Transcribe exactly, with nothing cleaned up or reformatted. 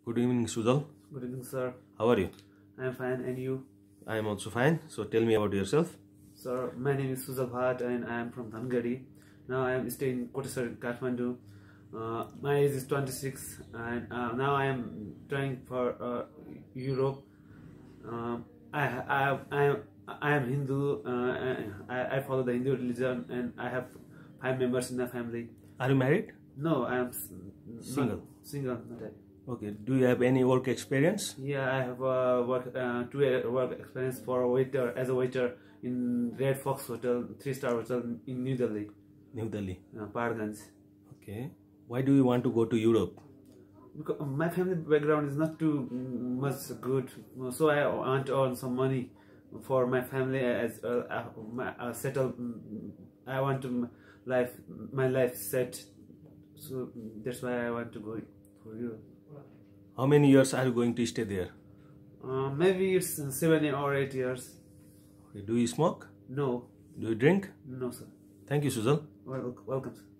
Good evening, Sujal. Good evening, sir. How are you? I am fine, and you? I am also fine. So tell me about yourself. Sir, my name is Sujal Bhatt, and I am from Dhangadi. Now I am staying in Kotesar, Kathmandu. Uh, my age is twenty-six, and uh, now I am trying for uh, Europe. Uh, I, I, I, am, I am Hindu. Uh, I, I follow the Hindu religion, and I have five members in my family. Are you married? No, I am single. Not, single, not that. Okay. Do you have any work experience? Yeah, I have uh, work uh, two year work experience for a waiter as a waiter in Red Fox Hotel, three star hotel in New Delhi. New Delhi. Uh, Paharganj. Okay. Why do you want to go to Europe? Because my family background is not too much good, so I want to earn some money for my family as uh, uh, my, uh, settle. I want to life my life set, so that's why I want to go for Europe. How many years are you going to stay there? Uh, maybe it's seven or eight years. Okay. Do you smoke? No. Do you drink? No, sir. Thank you, Sujal. Well, welcome, sir.